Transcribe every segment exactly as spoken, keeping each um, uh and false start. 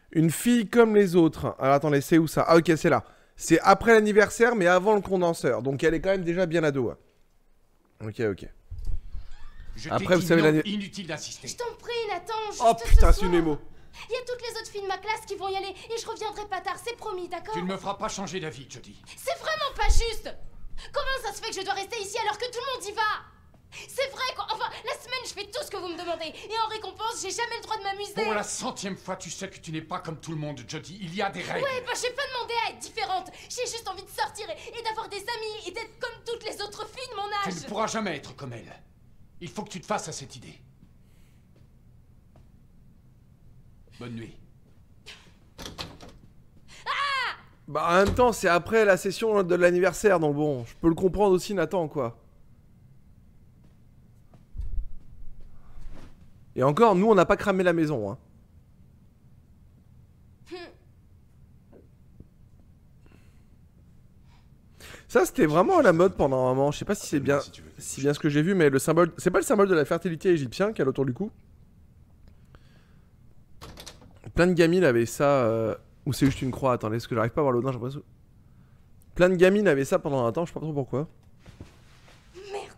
Une fille comme les autres. Alors attendez, c'est où ça? Ah ok, c'est là. C'est après l'anniversaire, mais avant le condenseur. Donc elle est quand même déjà bien ado. Hein. Ok, ok. Je Après, vous dit savez non, la... inutile d'insister. Je t'en prie, Nathan, juste Oh ce putain, soir. c'est une émo. Il y a toutes les autres filles de ma classe qui vont y aller et je reviendrai pas tard, c'est promis, d'accord? Tu ne me feras pas changer d'avis, Jodie. C'est vraiment pas juste. Comment ça se fait que je dois rester ici alors que tout le monde y va? C'est vrai quoi, enfin, la semaine je fais tout ce que vous me demandez et en récompense, j'ai jamais le droit de m'amuser. Pour la centième fois, tu sais que tu n'es pas comme tout le monde, Jodie. Il y a des règles. Ouais, bah j'ai pas demandé à être différente. J'ai juste envie de sortir et, et d'avoir des amis et d'être comme toutes les autres filles de mon âge. Tu ne pourras jamais être comme elle. Il faut que tu te fasses à cette idée. Bonne nuit. Bah en même temps, c'est après la session de l'anniversaire, donc bon, je peux le comprendre aussi, Nathan, quoi. Et encore, nous, on n'a pas cramé la maison, hein. Ça, c'était vraiment à la mode pendant un moment. Je sais pas si c'est bien, si bien ce que j'ai vu, mais le symbole, c'est pas le symbole de la fertilité égyptien qu'il y a autour du cou. Plein de gamines avaient ça, euh... ou c'est juste une croix. Attendez, est-ce que j'arrive pas à voir l'autre? J'ai l'impression. Plein de gamines avaient ça pendant un temps, je sais pas trop pourquoi. Merde.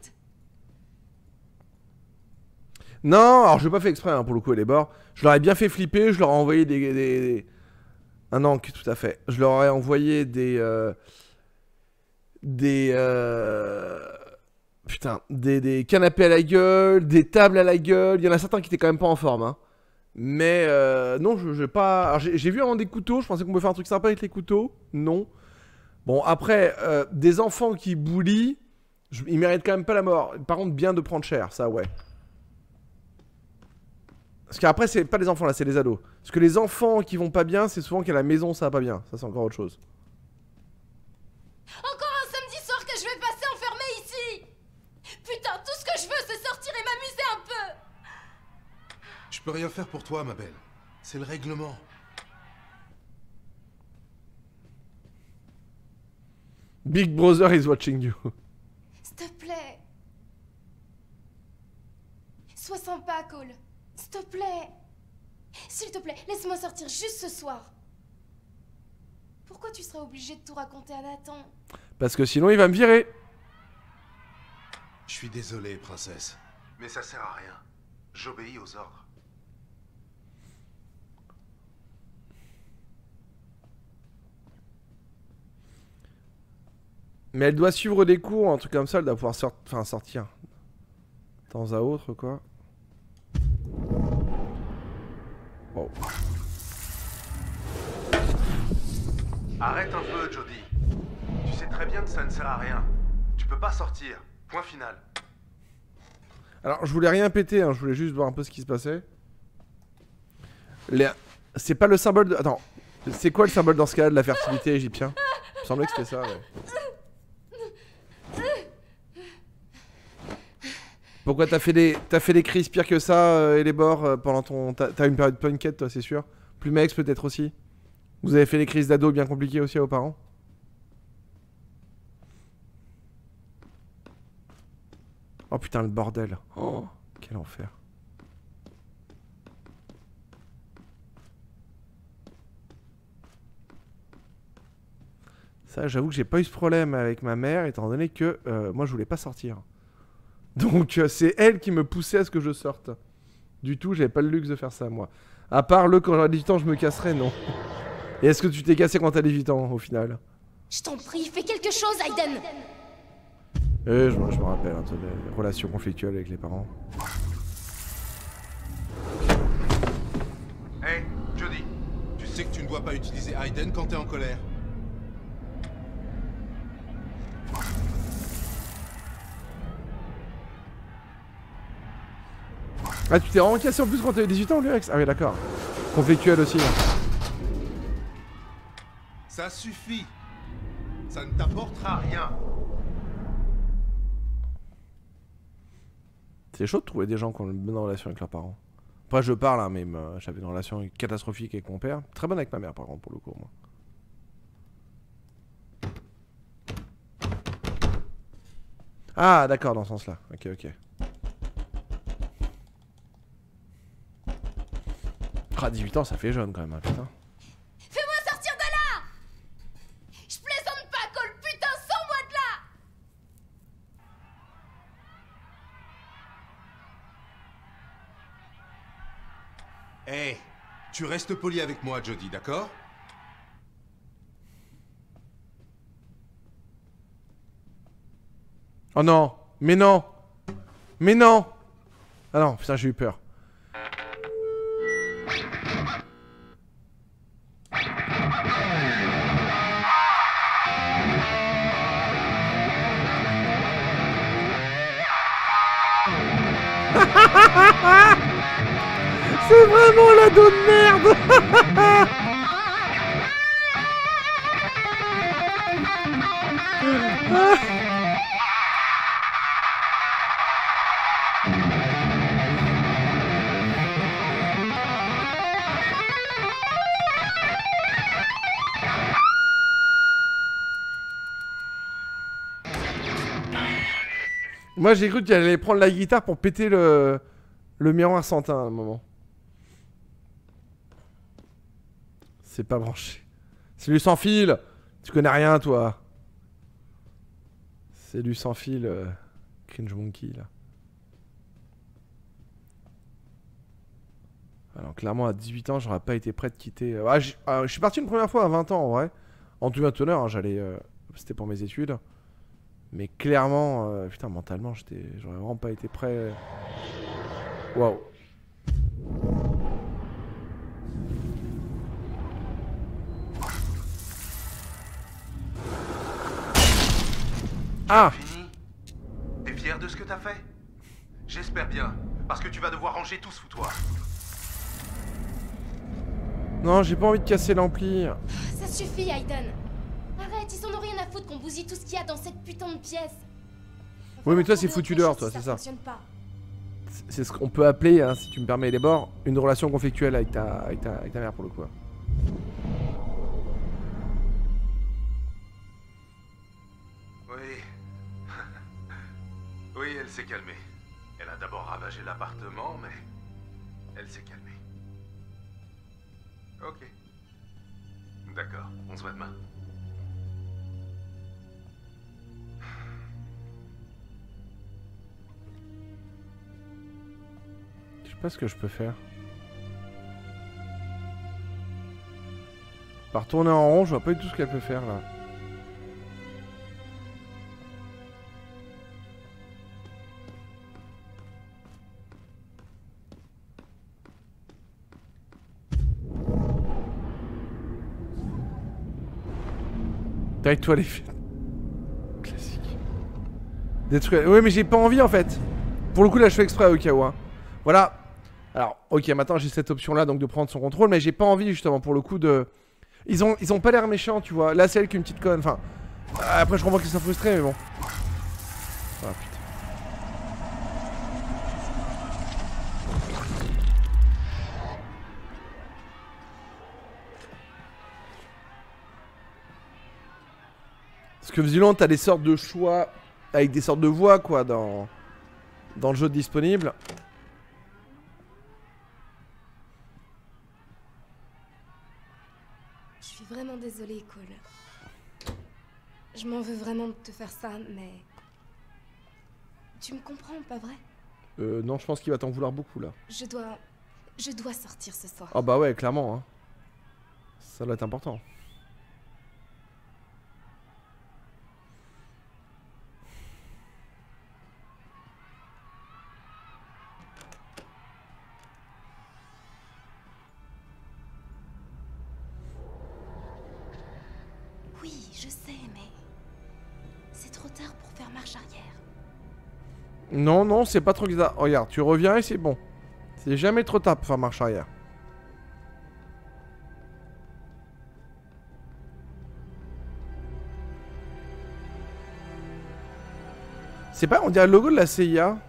Non, alors je l'ai pas fait exprès hein, pour le coup, les bords. Je leur ai bien fait flipper, je leur ai envoyé des... des, des... Un encre, tout à fait. Je leur ai envoyé des... Euh... Des... Euh... Putain, des, des canapés à la gueule, des tables à la gueule. Il y en a certains qui étaient quand même pas en forme, hein. Mais euh, non, je j'ai pas... J'ai vu avant des couteaux, je pensais qu'on pouvait faire un truc sympa avec les couteaux. Non. Bon, après, euh, des enfants qui boulient, je... ils méritent quand même pas la mort. Par contre, bien de prendre cher, ça, ouais. Parce qu'après, c'est pas les enfants, là, c'est les ados. Parce que les enfants qui vont pas bien, c'est souvent qu'à la maison, ça va pas bien. Ça, c'est encore autre chose. Encore un samedi soir que je vais passer enfermé ici. Putain, tout ce que je veux, c'est sortir et m'amuser un peu. Je peux rien faire pour toi, ma belle. C'est le règlement. Big Brother is watching you. S'il te plaît. Sois sympa, Cole. S'il te plaît. S'il te plaît, laisse-moi sortir juste ce soir. Pourquoi tu serais obligé de tout raconter à Nathan? Parce que sinon, il va me virer. Je suis désolé, princesse. Mais ça sert à rien. J'obéis aux ordres. Mais elle doit suivre des cours, un truc comme ça, elle doit pouvoir sort... enfin, sortir. De temps à autre, quoi. Wow. Arrête un peu, Jodie. Tu sais très bien que ça ne sert à rien. Tu peux pas sortir. Point final. Alors, je voulais rien péter, hein, je voulais juste voir un peu ce qui se passait. Les... C'est pas le symbole de... Attends. C'est quoi le symbole dans ce cas-là de la fertilité égyptien? Il me semblait que c'était ça, ouais. Pourquoi t'as fait des t'as fait des crises pires que ça euh, et les bords euh, pendant ton t'as une période punkette toi c'est sûr. Plumex peut-être aussi. Vous avez fait des crises d'ado bien compliquées aussi à vos parents. Oh putain le bordel. Oh quel enfer. Ça j'avoue que j'ai pas eu ce problème avec ma mère étant donné que euh, moi je voulais pas sortir. Donc euh, c'est elle qui me poussait à ce que je sorte. Du tout, j'avais pas le luxe de faire ça moi. À part le quand j'aurais dix-huit ans, je me casserais, non. Et est-ce que tu t'es cassé quand t'as dix-huit ans au final? Je t'en prie, fais quelque chose, Aiden. Eh, je, je me rappelle, hein, des relations conflictuelles avec les parents. Hey, Jodie, tu sais que tu ne dois pas utiliser Aiden quand t'es en colère. Ah, tu t'es vraiment cassé en plus quand t'avais dix-huit ans, Lurex? Ah oui, d'accord. Conflictuel aussi. Hein. Ça suffit. Ça ne t'apportera rien. C'est chaud de trouver des gens qui ont une bonne relation avec leurs parents. Après, je parle, hein, mais euh, j'avais une relation catastrophique avec mon père. Très bonne avec ma mère, par contre, pour le coup, moi. Ah, d'accord, dans ce sens-là. Ok, ok. Ah, dix-huit ans, ça fait jeune quand même, hein, putain. Hé, tu restes poli avec moi, Jodie, d'accord? Oh non. Mais non. Mais non. Ah non, putain, j'ai eu peur. C'est vraiment la dos de merde. Moi j'ai cru qu'il allait prendre la guitare pour péter le, le miroir Santin à un moment. C'est pas branché. C'est du sans fil. Tu connais rien toi. C'est du sans fil. Euh, Cringe Monkey là. Alors clairement à dix-huit ans j'aurais pas été prêt de quitter. Euh, ah, je suis parti une première fois à vingt ans en vrai. En tout cas honneur, hein, j'allais. Euh, C'était pour mes études. Mais clairement, euh, putain, mentalement, j'étais, j'aurais vraiment pas été prêt. Waouh. Ah. Fini? T'es fier de ce que t'as fait? J'espère bien, parce que tu vas devoir ranger tout ce foutoir. Non, j'ai pas envie de casser l'ampli. Ça suffit, Aiden. Arrête, ils en ont rien à foutre qu'on bousille tout ce qu'il y a dans cette putain de pièce. Oui, mais toi, c'est foutu dehors, toi, c'est ça. C'est ce qu'on peut appeler, hein, si tu me permets les bords, une relation conflictuelle avec ta, avec ta, avec ta mère pour le coup. Oui. Oui, elle s'est calmée. Elle a d'abord ravagé l'appartement, mais elle s'est calmée. Ok. D'accord, on se voit demain. Je sais pas ce que je peux faire. Par tourner en rond, je vois pas du tout ce qu'elle peut faire là. Taille-toi les filles. Classique. Détruire. Oui, mais j'ai pas envie en fait. Pour le coup, là, je fais exprès au cas où. Hein. Voilà. Alors, ok, maintenant j'ai cette option là, donc de prendre son contrôle, mais j'ai pas envie justement pour le coup de. Ils ont, ils ont pas l'air méchants, tu vois. Là, c'est elle qui est une petite conne. Enfin, après, je comprends qu'ils sont frustrés, mais bon. Ah putain. Parce que visiblement, t'as des sortes de choix avec des sortes de voix, quoi, dans, dans le jeu disponible. Je suis vraiment désolée, Cole. Je m'en veux vraiment de te faire ça, mais... Tu me comprends, pas vrai? Euh, non, je pense qu'il va t'en vouloir beaucoup, là. Je dois... Je dois sortir ce soir. Ah bah ouais, clairement, hein. Ça doit être important. Oui, je sais, mais... C'est trop tard pour faire marche arrière. Non, non, c'est pas trop bizarre. Regarde, tu reviens et c'est bon. C'est jamais trop tard pour faire marche arrière. C'est pas, on dirait le logo de la C I A.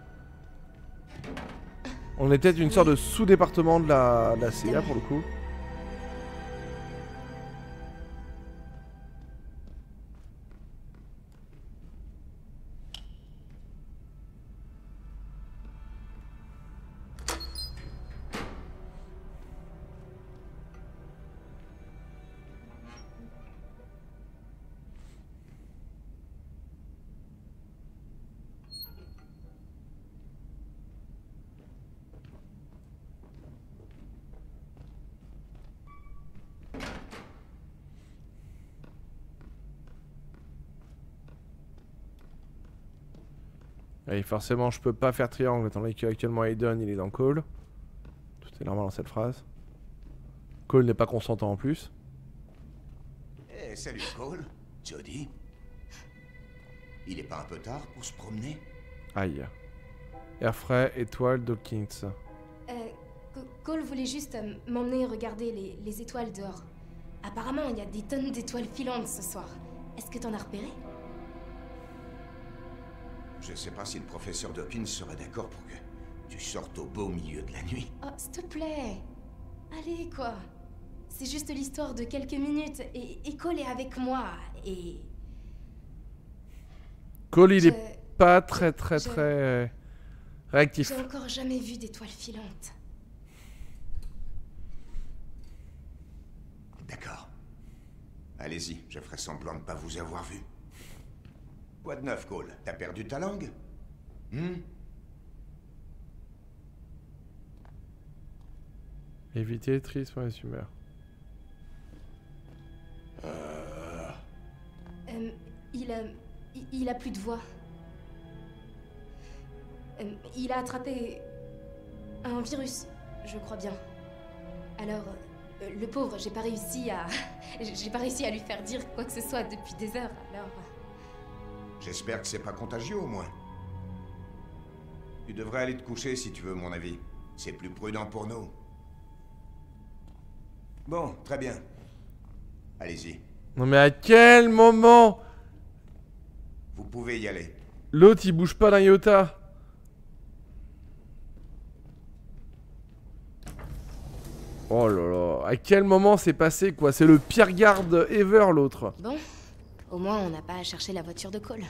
On est peut-être une sorte de sous-département de la, de la C I A pour le coup. Et forcément, je peux pas faire triangle, étant donné qu'actuellement Aiden il est dans Cole. Tout est normal dans cette phrase. Cole n'est pas consentant en plus. Eh, hey, salut Cole. Jodie. Il est pas un peu tard pour se promener? Aïe. Air frais, étoile, Dawkins. Euh, Cole voulait juste euh, m'emmener regarder les, les étoiles dehors. Apparemment, il y a des tonnes d'étoiles filantes ce soir. Est-ce que t'en as repéré? Je sais pas si le professeur Dawkins serait d'accord pour que tu sortes au beau milieu de la nuit. Oh, s'il te plaît. Allez, quoi. C'est juste l'histoire de quelques minutes et, et Cole est avec moi et... Cole, il Je- est pas très très je- très euh, réactif. J'ai encore jamais vu d'étoiles filantes. D'accord. Allez-y, je ferai semblant de pas vous avoir vu. Quoi de neuf, Cole? T'as perdu ta langue? Hmm? Éviter triste pour les humeurs. Euh... Euh, il a... il- Il a plus de voix. Euh, il a attrapé... un virus, je crois bien. Alors, euh, le pauvre, j'ai pas réussi à... j'ai pas réussi à lui faire dire quoi que ce soit depuis des heures, alors... J'espère que c'est pas contagieux au moins. Tu devrais aller te coucher si tu veux mon avis. C'est plus prudent pour nous. Bon, très bien. Allez-y. Non mais à quel moment Vous pouvez y aller. l'autre il bouge pas d'un iota? Oh là là, à quel moment c'est passé quoi? C'est le pire garde ever l'autre. Bon, au moins on n'a pas à chercher la voiture de Cole.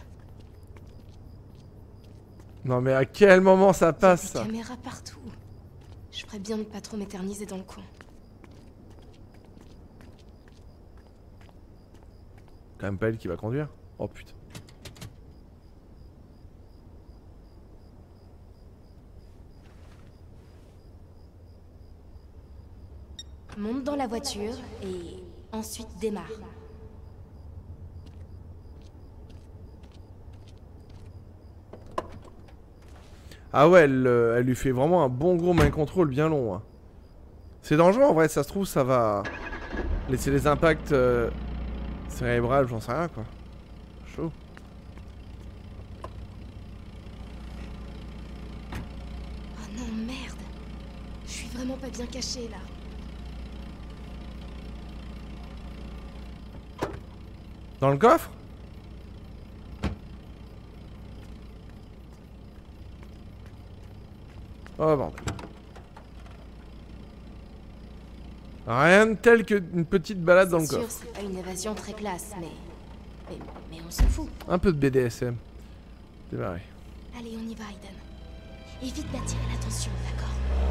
Non mais à quel moment ça Il y a passe des ça? caméras partout. Je ferais bien de pas trop m'éterniser dans le coin. Quand même pas elle qui va conduire. Oh putain. Monte dans la voiture et ensuite démarre. Ah ouais, elle, euh, elle lui fait vraiment un bon gros mind control bien long. Hein. C'est dangereux en vrai, ça se trouve ça va laisser des impacts euh, cérébrales, j'en sais rien quoi. Chaud. Oh non, merde. Je suis vraiment pas bien cachée là. Dans le coffre? Oh bordel. Rien de tel qu'une petite balade dans le C'est sûr, coffre. c'est pas une évasion très classe, mais... mais... mais on s'en fout. Un peu de B D S M. Démarrer. Allez, on y va, Aiden. Évite d'attirer l'attention, d'accord?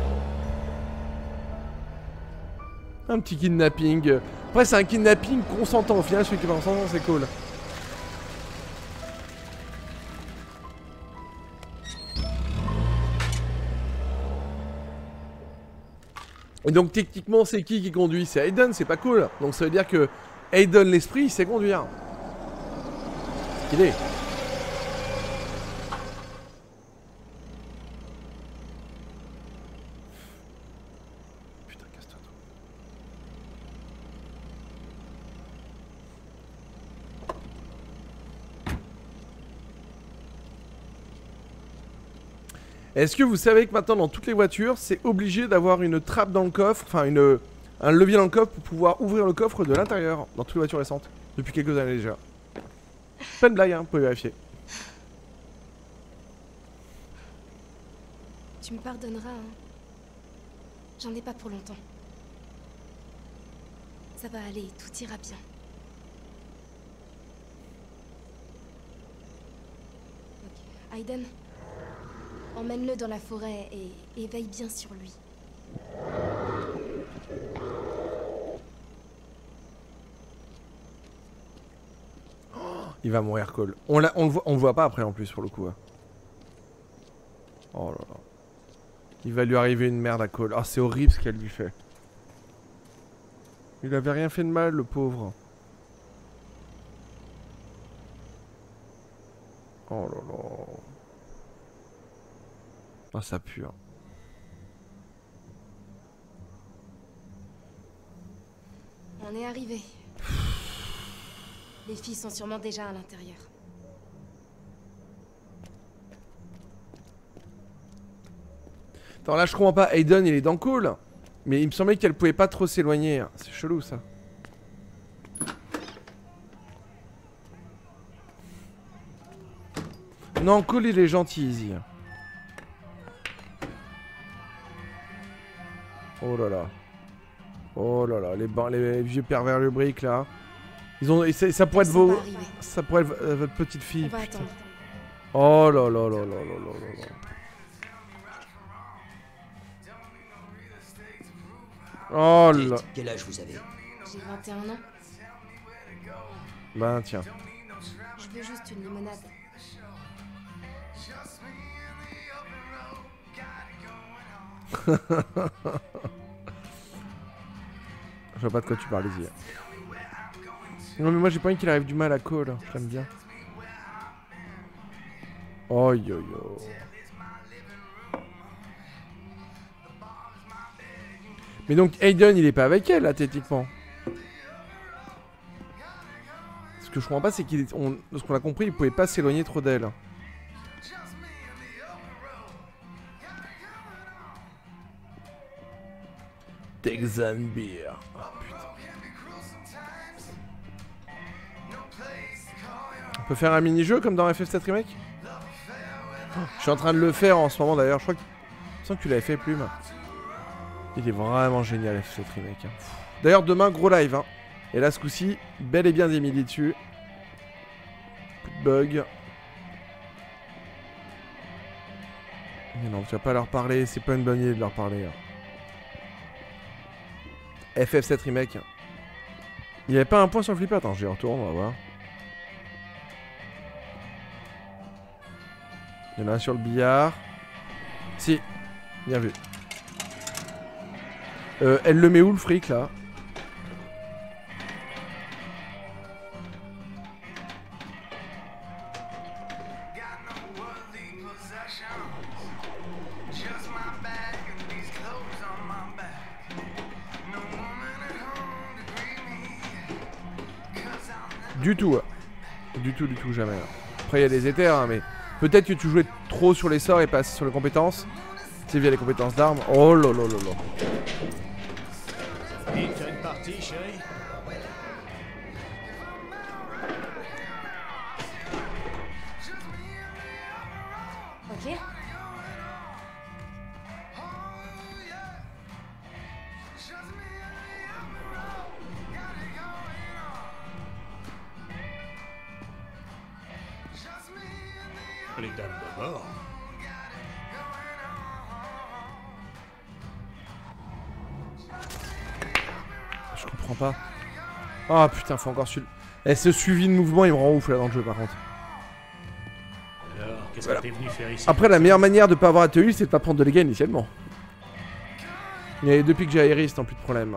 Un petit kidnapping. Après c'est un kidnapping consentant au final, celui qui est pas consentant c'est cool. Et donc techniquement c'est qui qui conduit? C'est Aiden, c'est pas cool. Donc ça veut dire que Aiden l'esprit il sait conduire. Il est. Putain casse-toi toi. Est-ce que vous savez que maintenant dans toutes les voitures, c'est obligé d'avoir une trappe dans le coffre, enfin une, un levier dans le coffre pour pouvoir ouvrir le coffre de l'intérieur dans toutes les voitures récentes, depuis quelques années déjà. Pas de blague, hein, vous pouvez vérifier. Tu me pardonneras, hein. J'en ai pas pour longtemps. Ça va aller, tout ira bien. Ok, Aiden, emmène-le dans la forêt et, et veille bien sur lui. Il va mourir Cole. On, l'a- on, le voit, on le voit pas après en plus pour le coup. Hein. Oh là là. Il va lui arriver une merde à Cole. Ah c'est horrible ce qu'elle lui fait. Il avait rien fait de mal le pauvre. Oh là là. Ah, ça pue. Hein. On est arrivé. Les filles sont sûrement déjà à l'intérieur. Attends, là je comprends pas. Aiden il est dans Call. Mais il me semblait qu'elle pouvait pas trop s'éloigner. C'est chelou ça. Non, Call il est gentil, Easy. Oh là là. Oh là là, les, les vieux pervers le brick là. Ils ont, ça, ça pourrait être vos, ça pourrait être euh, votre petite fille. On va attendre. Oh là là là là là là là là. Oh là. Kate, quel âge vous avez? J'ai vingt et un ans. Ben tiens. Je veux juste une limonade. Je vois pas de quoi tu parles, Izzy. Non mais moi j'ai pas envie qu'il arrive du mal à Cole, je l'aime bien. Oh yo yo. Mais donc Aiden il est pas avec elle là techniquement. Ce que je comprends pas c'est qu'il est... on... ce qu'on a compris il pouvait pas s'éloigner trop d'elle. Texan Beer. Oh, putain. On peut faire un mini-jeu comme dans F F sept Remake? Oh, je suis en train de le faire en ce moment d'ailleurs, je crois que... Je sens que tu l'avais fait, Plume. Il est vraiment génial F F sept Remake. Hein. D'ailleurs demain, gros live. Hein. Et là ce coup-ci, bel et bien des milliers dessus. Plus de bugs. Mais non, tu vas pas leur parler, c'est pas une bonne idée de leur parler. Hein. F F sept Remake. Il n'y avait pas un point sur le flipper. Attends, j'y retourne, on va voir. Il y en a un sur le billard. Si, bien vu. Euh, elle le met où le fric là? Du tout, du tout, du tout, jamais. Après il y a des éthers, hein, mais peut-être que tu jouais trop sur les sorts et pas sur les compétences. C'est via les compétences d'armes. Oh là là là là. Et faire une partie, chérie? Ok. Les dames d'abord. Je comprends pas. Ah oh, putain, faut encore suivre. Eh, ce suivi de mouvement, il me rend ouf là dans le jeu par contre. Alors, qu'est-ce Voilà. que t'es venu faire ici? Après, la meilleure manière de pas avoir atelier, c'est de pas prendre de dégâts initialement. Et depuis que j'ai Iris, tant plus de problème.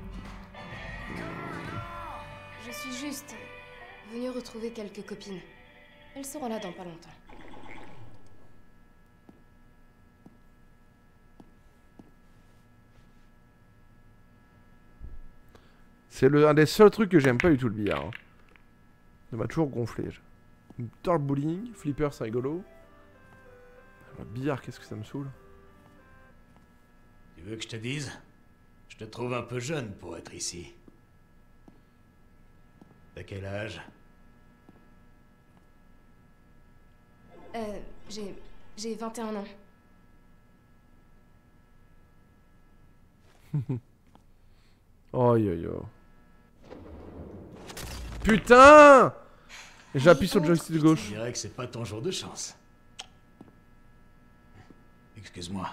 Je suis juste venue retrouver quelques copines. Elles seront là dans pas longtemps. C'est le, un des seuls trucs que j'aime pas du tout le billard. Hein. Ça m'a toujours gonflé. J'adore le bowling, flipper c'est rigolo. Le billard, qu'est-ce que ça me saoule. Tu veux que je te dise? Je te trouve un peu jeune pour être ici. T'as quel âge? Euh, j'ai... j'ai vingt et un ans. Oh yo yo. Putain! J'appuie sur le joystick de Je gauche. dirais que c'est pas ton jour de chance. Excuse-moi.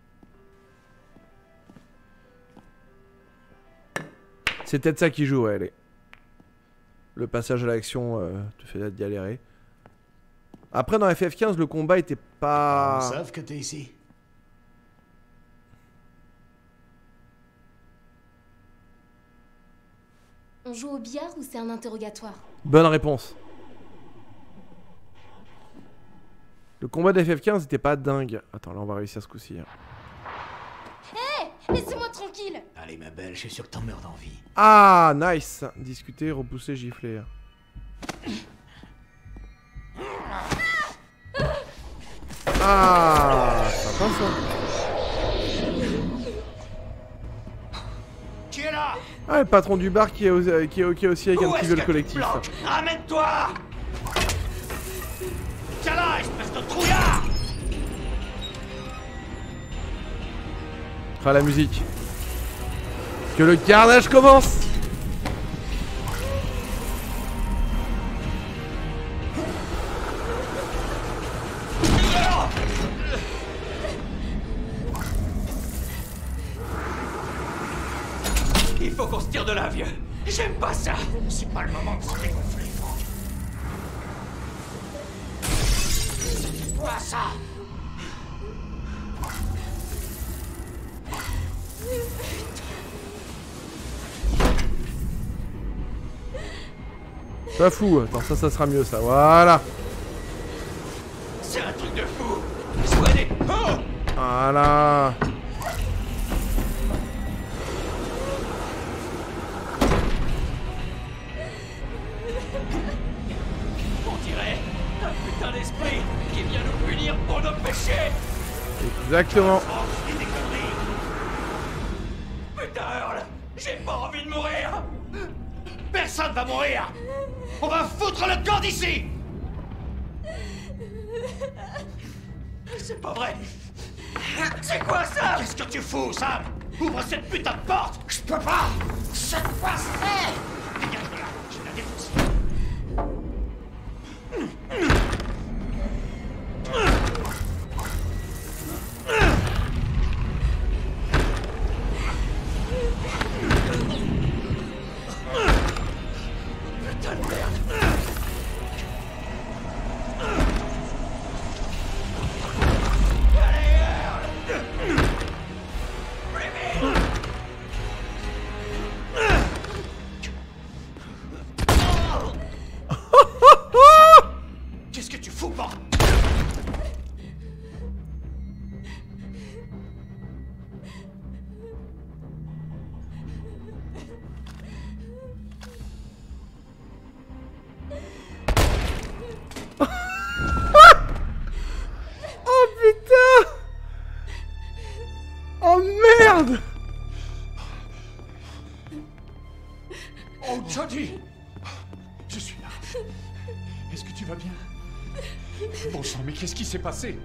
C'est peut-être ça qui joue, ouais, allez. Le passage à l'action euh, te fait galérer. Après, dans F F quinze, le combat était Ils pas... savent que t'es ici. On joue au billard ou c'est un interrogatoire? Bonne réponse. Le combat de F F quinze était pas dingue. Attends, là on va réussir ce coup-ci. Hein. Hé, laissez-moi tranquille. Allez, ma belle, je suis sûr que t'en meurs d'envie. Ah, nice. Discuter, repousser, gifler. Ah, sympa ça. Qui est là? Ah, le patron du bar qui est, au- qui est ok aussi avec un petit viol collectif. Ramène-toi! Tiens là, espèce de trouillard! Ah, la musique. Que le carnage commence. Il faut qu'on se tire de là, vieux. J'aime pas ça. C'est pas le moment de se dégonfler, Franck. Quoi ça? Pas fou. Attends, ça, ça sera mieux ça. Voilà. C'est un truc de fou. Soignez. Oh! Voilà. On dirait un putain d'esprit qui vient nous punir pour nos péchés. Exactement. Oh, c'est des conneries. Putain, Earl, j'ai pas envie de mourir. Personne va mourir. On va foutre le camp d'ici. C'est pas vrai. C'est quoi ça? Qu'est-ce que tu fous, Sam? Ouvre cette putain de porte. Je peux pas. C'est quoi ça? Dégage, regarde, je la défonce. Putain de merde. Qu'est-ce que tu fous, bordel? Oh putain. Oh merde. Oh, Jody! Je suis là. Est-ce que tu vas bien? Bon sang, mais qu'est-ce qui s'est passé?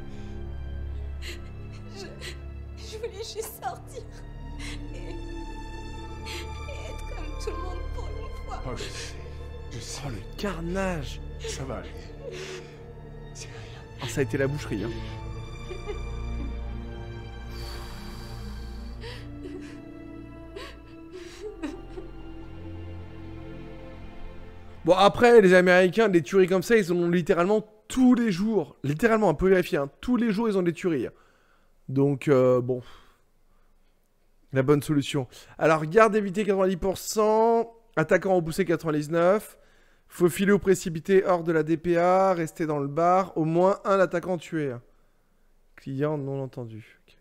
Je voulais juste sortir. Et... et être comme tout le monde pour une fois. Oh, je sais. Je sais. Oh le carnage. Ça va aller. C'est rien. Ah, ça a été la boucherie. Hein. Bon après les Américains, des tueries comme ça, ils en ont littéralement tous les jours. Littéralement, on peut vérifier. Hein. Tous les jours, ils ont des tueries. Donc euh, bon, la bonne solution. Alors garde évité quatre-vingt-dix pour cent, attaquant repoussé quatre-vingt-dix-neuf. Faut filer ou précipiter hors de la D P A, rester dans le bar, au moins un attaquant tué. Client non entendu. Okay.